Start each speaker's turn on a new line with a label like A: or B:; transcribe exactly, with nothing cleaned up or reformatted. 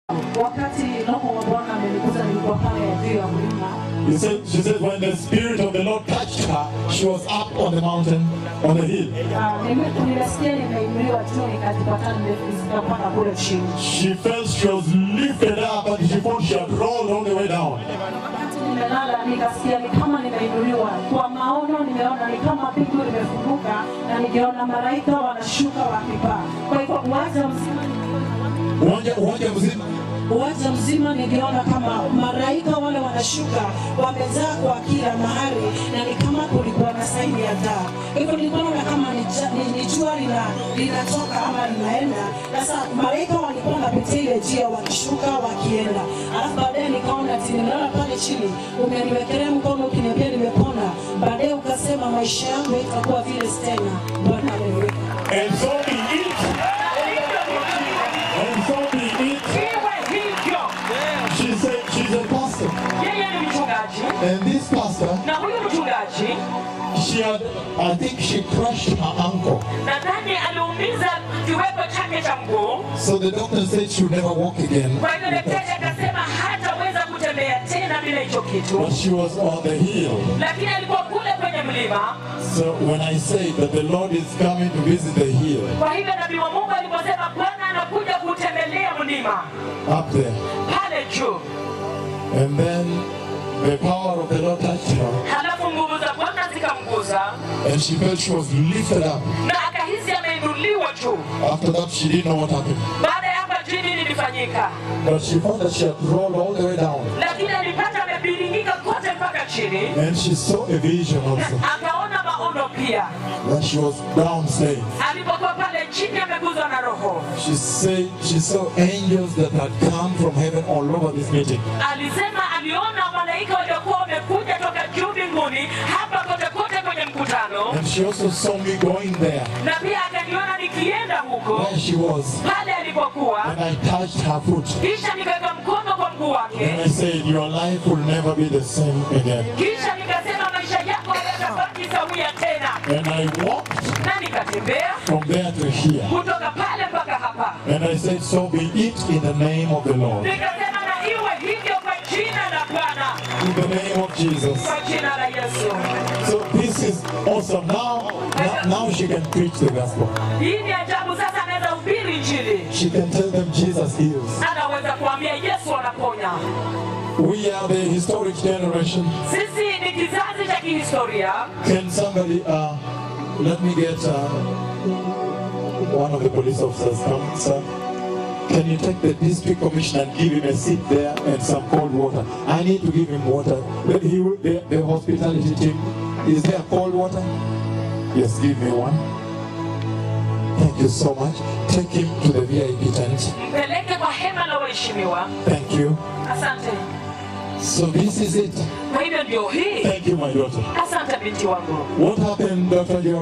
A: He said, she said when the Spirit of the Lord touched her, she was up on the mountain, on the hill. She felt she was lifted up and she thought she had rolled all the way down.
B: Uwanja mzima ningeona kama malaika wale wanashuka wamezaa kwa kila mahali na ni kama kulikuwa na saini ya taa. Hivyo niliona kama ni jua linatoka ama linaenda. Sasa malaika walikuwa wanapitia ile njia wakishuka wakienda. Alafu baadaye nikaona ati nimelala pale chini, umeniwekelea mkono ukiniambia nimepona. Baadaye ukasema maisha yangu itakuwa vile tena. Bwana haleluya.
A: And so be it. And so be it. She said she's a pastor. And this pastor, she had, I think she crushed her ankle. So the doctor said she would never walk again. But she was on the hill. So when I say that the Lord is coming to visit the hill, up there, and then the power of the Lord touched her, and she felt she was lifted up. After that, she didn't know what happened, but she found that she had rolled all the way down, and she saw a vision also that she was downstairs. She said she saw angels that had come from heaven all over this meeting. And she also saw me going there, where she was, and I touched her foot, and I said, your life will never be the same again. And I walked from there to here, and I said, so be it in the name of the Lord, in the name of Jesus. So this is awesome. Now, now, now she can preach the gospel. She can tell them Jesus heals. We are the historic generation. Can somebody, uh, let me get uh, one of the police officers come, sir. Can you take the district commissioner and give him a seat there and some cold water? I need to give him water. He will, the, the hospitality team, is there cold water? Yes, give me one. Thank you so much. Take him to the V I P tent. Thank you. So this is it. Thank you, my daughter. What happened, Doctor